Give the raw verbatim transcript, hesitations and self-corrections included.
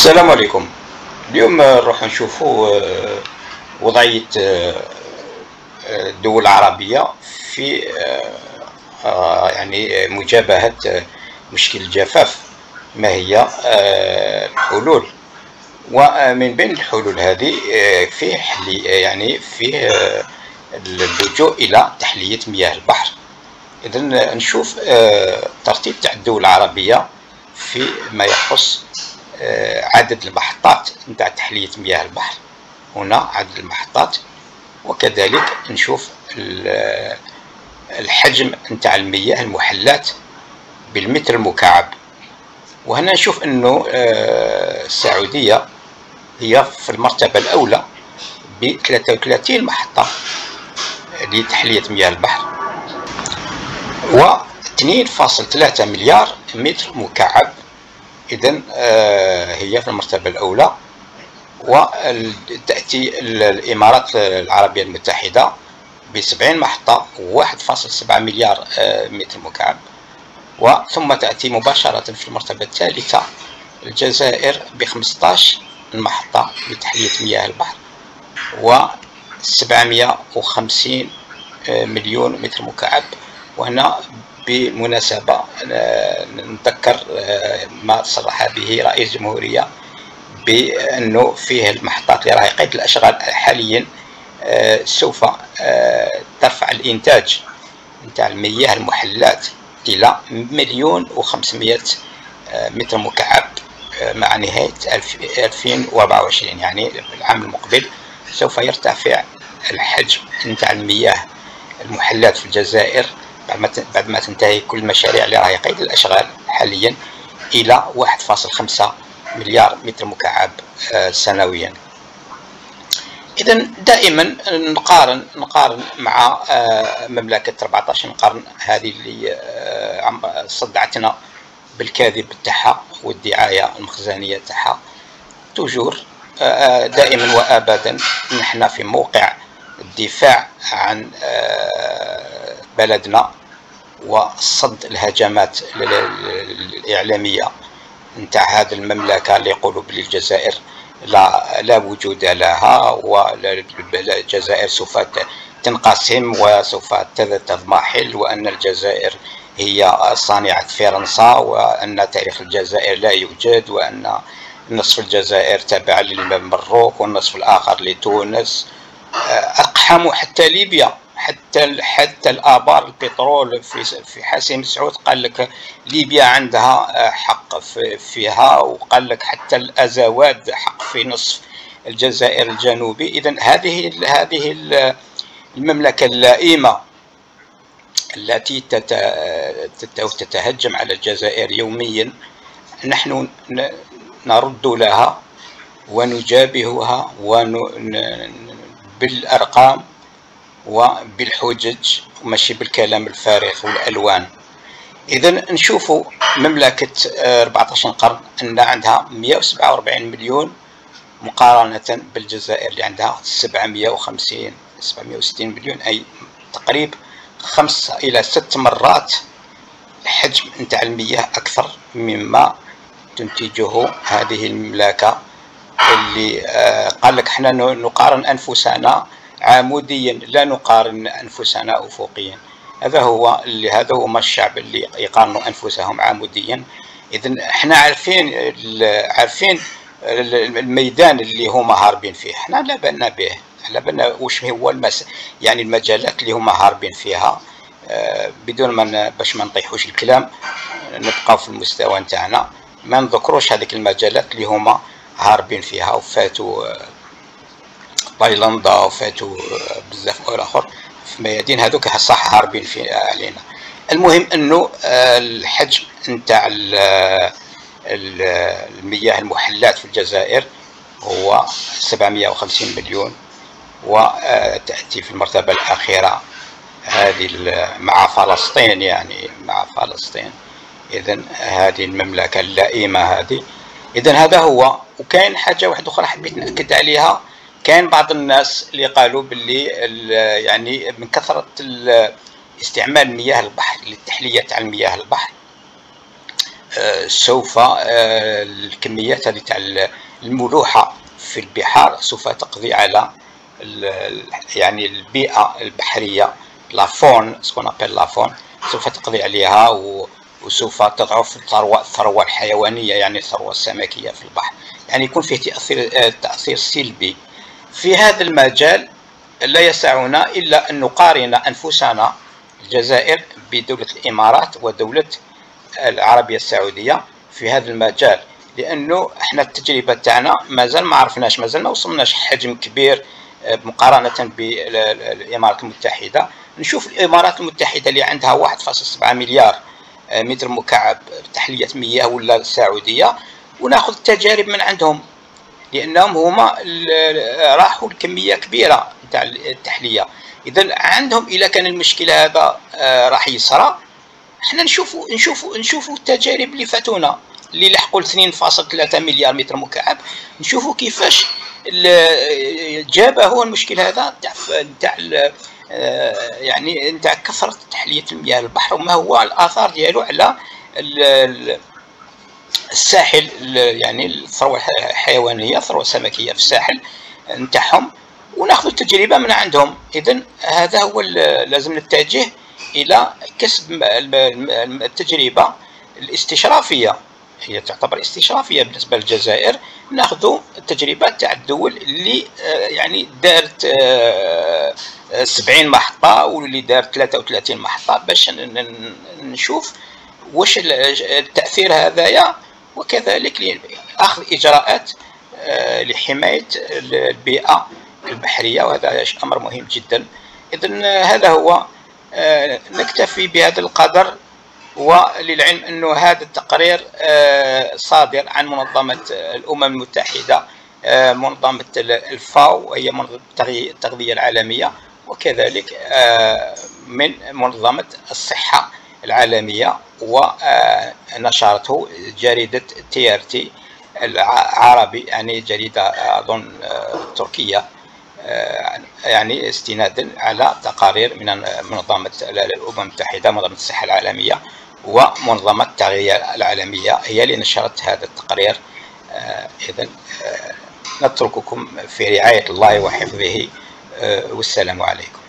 السلام عليكم. اليوم نروح نشوفوا آه، وضعية آه، آه، الدول العربية في آه، آه، يعني مجابهة آه، مشكل الجفاف. ما هي آه، الحلول؟ ومن بين الحلول هذه آه، في حل يعني في آه، اللجوء إلى تحلية مياه البحر. إذا نشوف آه، ترتيب تاع الدول العربية في ما يخص آه، عدد المحطات نتاع تحلية مياه البحر. هنا عدد المحطات، وكذلك نشوف الحجم نتاع المياه المحلات بالمتر المكعب. وهنا نشوف انه آه، السعودية هي في المرتبة الأولى ب ثلاثة وثلاثين محطة لتحلية مياه البحر، و اثنين فاصلة ثلاثة مليار متر مكعب. إذن آه، هي في المرتبة الأولى. وتأتي الإمارات العربية المتحدة بسبعين محطة وواحد فاصل سبعة مليار متر مكعب. وثم تأتي مباشرة في المرتبة الثالثة الجزائر بخمسطاش محطة لتحلية مياه البحر وسبعمائة وخمسين مليون متر مكعب. وهنا بالمناسبة نتذكر ما صرح به رئيس الجمهورية بأنه فيه المحطات اللي راهي قيد الأشغال حاليا سوف ترفع الإنتاج نتاع المياه المحلات إلى مليون وخمسمائة متر مكعب مع نهاية ألفين وأربعة وعشرين، يعني العام المقبل سوف يرتفع الحجم نتاع المياه المحلات في الجزائر بعد ما تنتهي كل المشاريع اللي راهي قيد الأشغال حاليا إلى واحد فاصل خمسة مليار متر مكعب سنويا. إذا دائما نقارن نقارن مع مملكة أربعطاش قرن، هذه اللي صدعتنا بالكاذب تاعها والدعاية المخزنية تاعها. توجور دائما وابدا نحن في موقع الدفاع عن بلدنا وصد الهجمات الإعلامية نتاع هذه المملكة اللي يقولوا بلي الجزائر لا لا وجود لها، والجزائر سوف تنقسم وسوف تضمحل، وأن الجزائر هي صانعة فرنسا، وأن تاريخ الجزائر لا يوجد، وأن نصف الجزائر تابع للمروك والنصف الآخر لتونس. أقحموا حتى ليبيا، حتى حتى الآبار البترول في في حسين سعود قال لك ليبيا عندها حق فيها، وقال لك حتى الأزواد حق في نصف الجزائر الجنوبي. إذن هذه هذه المملكة اللئيمة التي تتهجم على الجزائر يوميا، نحن نرد لها ونجابهها بالأرقام وبالحجج وماشي بالكلام الفارغ والألوان. إذا نشوفوا مملكة أربعطاش قرن أن عندها مئة وسبعة وأربعين مليون مقارنة بالجزائر اللي عندها سبعمائة وخمسين سبعمائة وستين مليون، أي تقريبا خمس إلى ست مرات حجم نتاع المياه أكثر مما تنتجه هذه المملكة. اللي قال لك احنا نقارن أنفسنا عموديا لا نقارن أنفسنا أفقيا. هذا هو اللي هذا هو ما الشعب اللي يقارنوا أنفسهم عموديا. إذن احنا عارفين عارفين الميدان اللي هما هاربين فيه، احنا لا بالنا به، لا بالنا وش هو المس يعني المجالات اللي هما هاربين فيها. اه بدون ما باش ما نطيحوش الكلام نبقى في المستوى نتاعنا، ما نذكروش هذيك المجالات اللي هما هاربين فيها وفاتوا تايلاندا وفاتوا بزاف اخر في ميادين هذوك صح هاربين في علينا. المهم انه الحجم نتاع المياه المحلات في الجزائر هو سبعمائة وخمسين مليون، وتأتي في المرتبة الأخيرة هذه مع فلسطين، يعني مع فلسطين. إذن هذه المملكة اللئيمة هذه. إذن هذا هو. وكاين حاجة واحدة أخرى حبيت نأكد عليها، كاين بعض الناس اللي قالوا باللي يعني من كثرة استعمال مياه البحر للتحلية على مياه البحر سوف الكميات هذه تاع الملوحة في البحار سوف تقضي على يعني البيئة البحرية، لا فون سكون ابل لا فون، سوف تقضي عليها وسوف تضعف الثروة الثروة الحيوانية، يعني الثروة السمكية في البحر، يعني يكون فيه تأثير تأثير سلبي. في هذا المجال لا يسعنا إلا أن نقارن أنفسنا الجزائر بدولة الإمارات ودولة العربية السعودية في هذا المجال، لأنه احنا التجربة تاعنا مازال ما عرفناش، مازال ما وصلناش حجم كبير مقارنة بالإمارات المتحدة. نشوف الإمارات المتحدة اللي عندها واحد فاصلة سبعة مليار متر مكعب تحلية مياه ولا السعودية، وناخذ التجارب من عندهم، لأنهم هما راحوا لكمية كبيرة نتاع التحلية. إذا عندهم إذا كان المشكل هذا راح يصرى، احنا نشوفوا نشوفوا نشوفوا التجارب اللي فاتونا اللي لحقوا اثنين فاصلة ثلاثة مليار متر مكعب، نشوفوا كيفاش جابه هو المشكل هذا تاع تاع يعني نتاع كثرة تحلية المياه البحر، وما هو الآثار ديالو على الساحل، يعني الثروة الحيوانية الثروة السمكية في الساحل نتاعهم، وناخذ التجربة من عندهم. إذن هذا هو لازم نتجه إلى كسب التجربة الاستشرافية، هي تعتبر استشرافية بالنسبة للجزائر، ناخذ التجربة تاع الدول اللي يعني دارت سبعين محطة واللي دارت ثلاثة وثلاثين محطة باش نشوف واش التأثير هذايا، وكذلك أخذ إجراءات لحماية البيئة البحرية، وهذا أمر مهم جدا. إذن هذا هو، نكتفي بهذا القدر. وللعلم أنه هذا التقرير صادر عن منظمة الأمم المتحدة، منظمة الفاو وهي منظمة التغذية العالمية، وكذلك من منظمة الصحة العالمية، ونشرته جريدة تي ار تي العربي، يعني جريدة أظن تركية، يعني استنادا على تقارير من منظمة الأمم المتحدة، منظمة الصحة العالمية ومنظمة التغذية العالمية هي اللي نشرت هذا التقرير. إذن نترككم في رعاية الله وحفظه، والسلام عليكم.